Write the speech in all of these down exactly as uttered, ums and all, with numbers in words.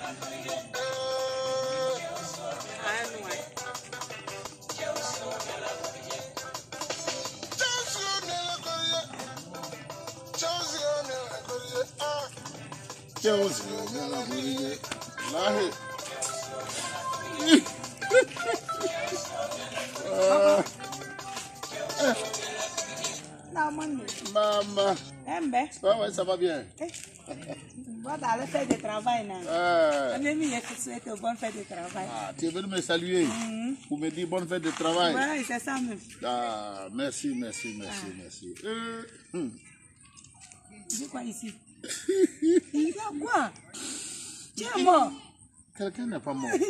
Maman. Ah ouais, ça va bien. Bon, dans le fait de travail, là. Ah. On est mis à te souhaiter bonne fête de travail. Ah, tu es venu me saluer. Mm-hmm. Pour me dire bonne fête de travail. Oui, c'est ça même. Ah, merci, merci, merci, ah. merci. Euh, hum. C'est quoi ici? Il y a quoi? Tu es mort? Quelqu'un n'est pas mort.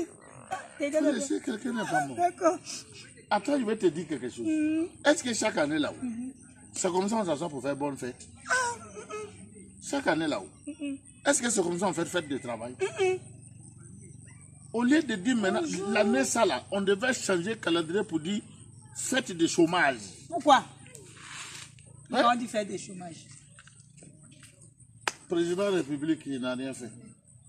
Si quelqu'un n'est pas mort. D'accord. Attends, je vais te dire quelque chose. Mm. Est-ce que chaque année là-haut, mm-hmm. c'est comme ça qu'on s'assoit pour faire bonne fête? Ah, mm-mm. Chaque année là-haut, mm-mm. Est-ce que c'est comme ça qu'on fait fête de travail? Mm-mm. Au lieu de dire maintenant, l'année ça là, on devait changer le calendrier pour dire fête de chômage. Pourquoi? Pourquoi on dit fête de chômage? Président de la République, il n'a rien fait.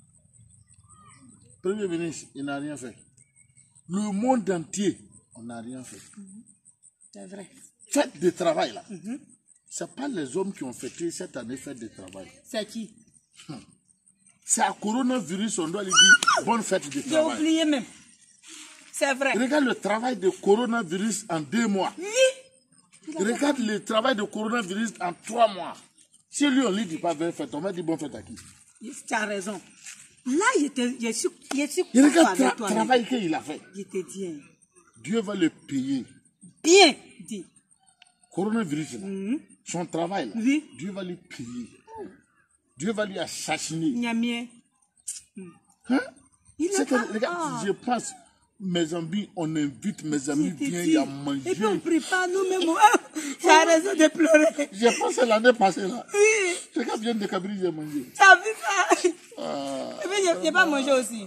Premier ministre, il n'a rien fait. Le monde entier, on n'a rien fait. Mm-hmm. C'est vrai. Fête de travail là. Mm-hmm. Ce n'est pas les hommes qui ont fêté cette année fête de travail. C'est qui? Hum. C'est à coronavirus, on doit lui dire bonne fête de travail. J'ai oublié même. C'est vrai. Regarde le travail de coronavirus en deux mois. Oui. Regarde le travail de coronavirus en trois mois. Si lui, on ne lui dit pas bonne fête, on va dire bonne fête à qui? Tu as raison. Là, je te, je suis, je suis il regarde le tra travail qu'il a fait. Je te dis. Dieu va le payer. Bien dit. Coronavirus, là, mm-hmm. son travail, là, oui. Dieu va lui payer. Dieu va lui assassiner. Niamien. Hein? C'est que, regarde, ah. je pense, mes amis, on invite mes amis, viens à manger. Et puis on ne prie pas nous-mêmes. Tu as raison de pleurer. J'ai pensé l'année passée là. Oui. C'est quand bien de Cabri, j'ai mangé. Tu as vu ça? Ah, et puis je n'ai pas mangé aussi.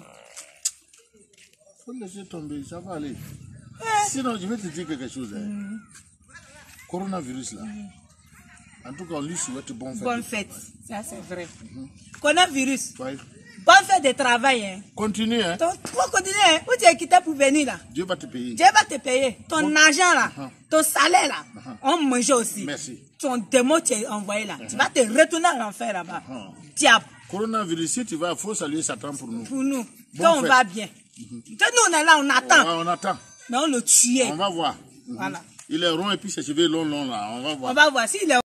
Faut laisser tomber, ça va aller. Ouais. Sinon, je vais te dire quelque chose. Hein. Mm. Coronavirus là. Mm. En tout cas, on lui souhaite bonne fête. Bonne fête, ça c'est vrai. Mm-hmm. Coronavirus. Ouais. Bonne fête de travail. Hein. Continue. Hein. Ton, faut continuer. Hein. Où tu es quitté pour venir là? Dieu va te payer. Dieu va te payer. Ton bon. argent là, uh-huh. ton salaire là, uh-huh. on mange aussi. Merci. Ton démon tu es envoyé là. Uh-huh. Tu vas te retourner à l'enfer là-bas. Uh-huh. Diable. Coronavirus, si tu vas, il faut saluer Satan pour nous. Pour nous. Quand on va bien. Mm-hmm. Nous on est là, on attend. Oh, on attend. Mais on le tue. On va voir. Voilà. Il est rond et puis ses cheveux longs, longs là. On va voir. On va voir. S'il est